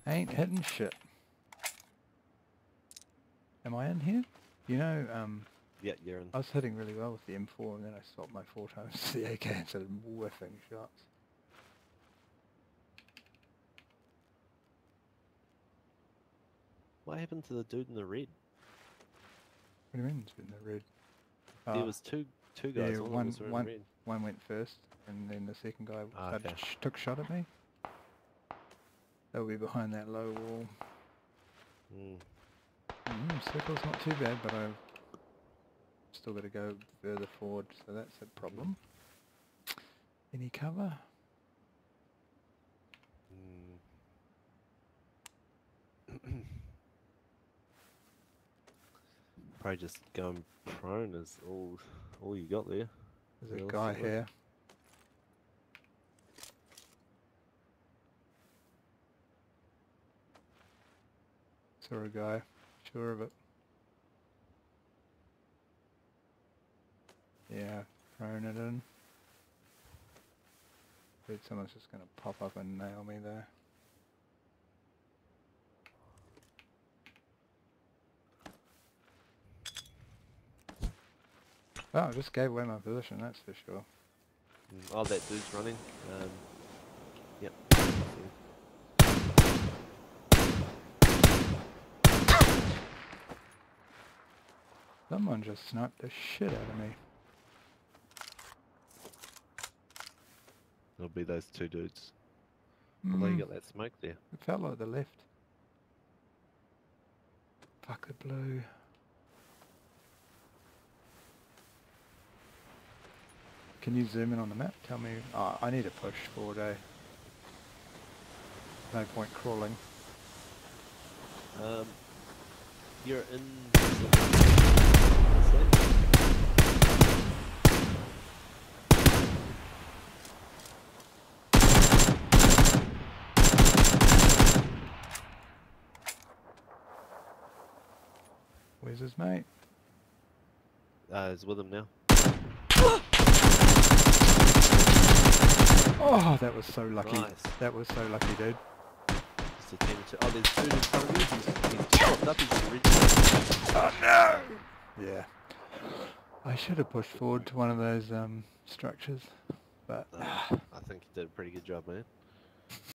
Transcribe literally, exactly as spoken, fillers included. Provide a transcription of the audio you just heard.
Ain't hitting shit. Am I in here? You know, um, Yeah, you're in. I was hitting really well with the M four and then I swapped my four times to the A K and started whiffing shots. What happened to the dude in the red? What do you mean it's been the red? There Oh, was two two guys. yeah, one of them one, was wearing one, red. one went first and then the second guy Ah, started okay. sh took shot at me. They'll be behind that low wall. Mm. Mm, circle's not too bad, but I've still got to go further forward, so that's a problem. Any cover? Mm. Probably just going prone is all all you got there. There's a guy here. Saw a guy, sure of it. Yeah, throwing it in. Dude, someone's just going to pop up and nail me there. Oh, I just gave away my position, that's for sure. Mm. Oh, that dude's running. Um, yep. Someone just sniped the shit out of me. It'll be those two dudes. Mm, Although you got that smoke there. it felt like the left. Fuck the blue. Can you zoom in on the map? Tell me. Oh, I need to push forward, eh? No point crawling. Um, you're in. Where's his mate? Uh, he's with him now. Oh, that was so lucky. Nice. That was so lucky, dude. Just a team of two. Oh, there's two in front of you. He's, he's popped up. He's in the red. Oh no! Yeah. I should have pushed forward to one of those um, structures, but Uh, I think you did a pretty good job, man.